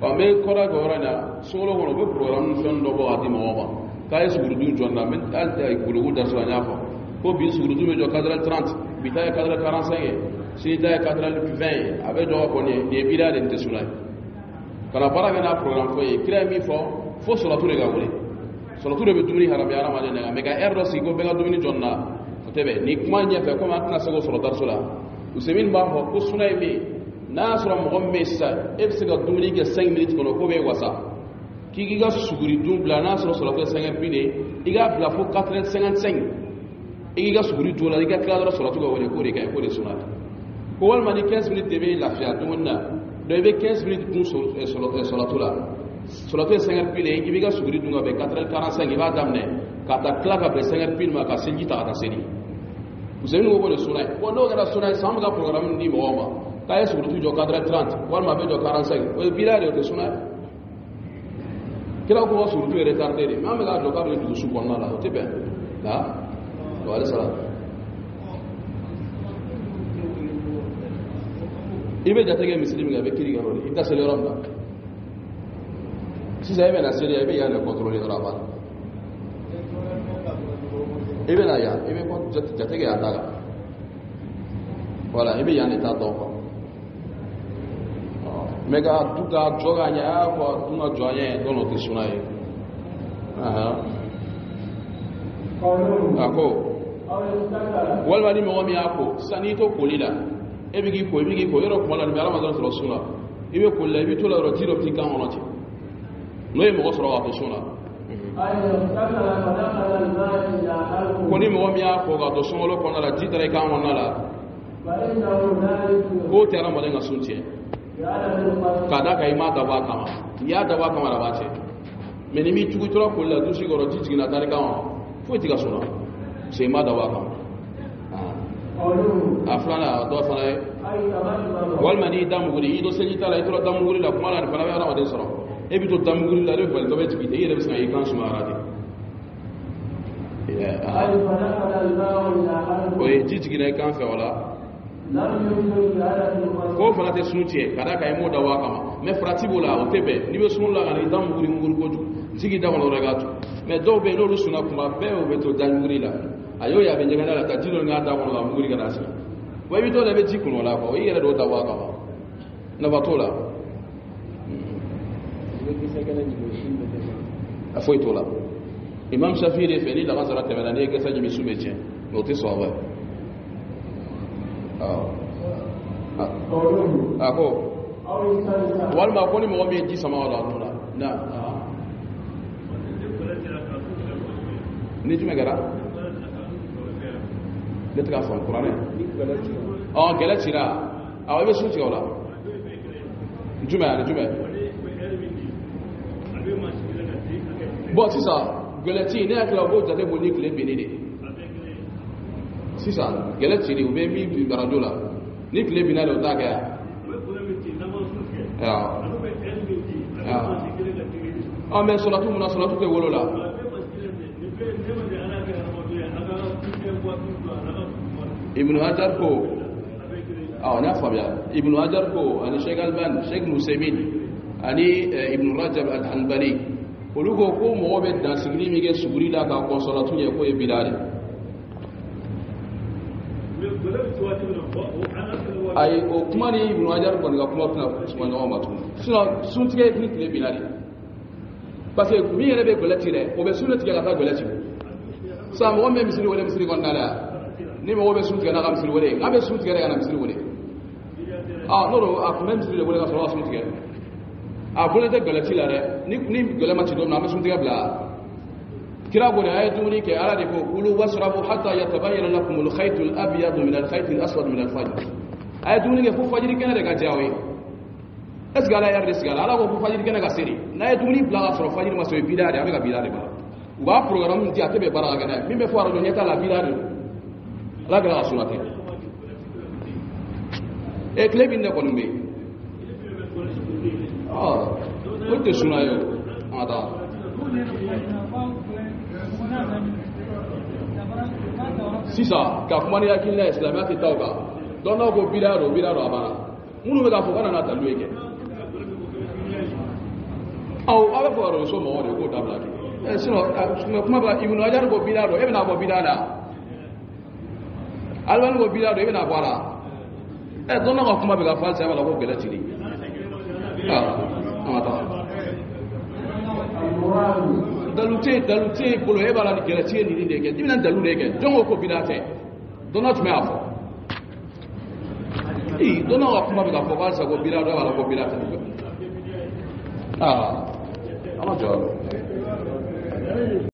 me kora gorana solo gono be program fen do bo ati mawaba kay sugudu jonna men alta ay kulugu darso nyafa ko bi sugudu me jo cadre 30 bitay cadre 45 si tay cadre 20 ave do ko ne de bila de tesula kala para gana program fo e kira mi fo salatu le gawle salatu le be dumini haram ya rama ne me ga erro si go be ga dumini jonna tebe ni kuma nya fe ko ma tna sego solo darso la usemin ba ko sunay mi nasra mogomme sa ebsega dumuni ke 5 minutes kono ko be wasa kiki ga suguri dumbla nasra solo ke 5 pine iga bla fo 455 iga suguri dola iga kladra solo to wole ko re kay ko de sunat ko wal mani 15 minutes debe la fia dumna do be 15 minutes dum solo to la solo ke 5 pine iga suguri dunga be 445 iba damne kata klaga be 5 pine ma ka senji ta ta seni usemin wo de sunat ko no ga sunat sam ga program ni mo kaya sugurutu jo cadre 30 walma be jo 45 o bilare o suna kila ko sugurutu retardé de même ga jo cadre du su konna la tebe la wala sala ibe jatege muslim ga be kiri ga rodi ita sele ramda si sa ibe na sele ibe ya na contrôler dra ba ibe na ya ibe ko jatege ya daga wala ibe ya ne ta do mega duga joga nya ko tuma joye dono te sunaye ako walma ni mo mi ako sanito kolila ebigi ko yoro ko la mi ala mazan sura ibe ko la ibe to la rotiro ti kan onati no e mo sura wa sura ko ni mo mi ako ga do solo ko na la jitare kan onala ko tera mo denga suntie kada ka ima dawa kama ya dawa kama la bache meni mi tugu tora ko la dusi goro jiji na tare kan fo ti ka sona se ma dawa kama aflana do fana wal mani dam guri do senji tala ito dam guri la kuma la fana ya ramade soro e bi to dam guri la re fal to be ti te yere bisna ikan suma arade o e jiji na kan fe wala ko fana te suntie kada kay mo dawa kama me fratibo la o tebe ni be sun la ngani dam guri ngul goju sigi dawa lo regatu me do be lo suna kuma be o be to dam guri la ayo ya be ngana la ta tilo nga dawa la nguri kana sa wa bi to le be jikuno la ko yere do dawa kama na batola afoi tola imam shafiri fe ni da gazara temela ne ke saji misumeje no te so wa ako walma ko ni mo mi ji sama wala nuna na ni jume gara letra fa qur'an galatira aw be sunti wala jume bo sisa galati ne akla bo jate bo ni kle benede sisa galati ni ube mi bi baradola ni kle binale o taga ya mais salatu muna salatu ke wolola ibn hajar ko na fabia ibn hajar ko ani sheikh alban sheikh musaimin ani ibn rajab al-hanbali olugo ko mo be dan sigri mi ge suguri la ka ko salatu ye ko e bilale ay o kuma ni ibn hajar ko nga kuma tuna kuma no ma tun sun tige ni kile bilale parce que mi yere be golati re o be sunna tige ka ta golati sa mo me misiri wala misiri kon dala ni mo be sun tige na ka misiri wala ngabe sun tige na misiri wala no a kuma misiri wala ka so sun tige a bole te golati la re ni golama ci do na me sun tige bla kira gore ayatu ni ke ala de ko kulu wasrabu hatta yatabayyana lakum al-khayt al-abyad min al-khayt al-aswad min al-fajr ayatu ni ke fu fajiri kana daga jawi esgala yar desgala ala ko fu fajiri kana ga seri na ayatu ni bla asro fajiri maso bidare abe ga bidare ba wa program ti atebe bara ga na mimbe fu arajo nyeta la bidare la ga sunate e klebin ne konumbe ko te sunayo ada sisa ka kuma ni yakilla islamiyati tawga don no go bidaro abana munu be ga fo kana na talueke aw aba fo so mo ko dabla ke sino kuma ba ibnu hajar go bilado e na bo bilada alwan go bilado e na bara donna ko kuma be ga falsa wala ko gela tiri amata dalute bolo e bala ni gela tiri ni de ke dimina dalu de ke jongo ko bilate donna tuma afo donna ko kuma be ga falsa go bilado wala ko bilate amata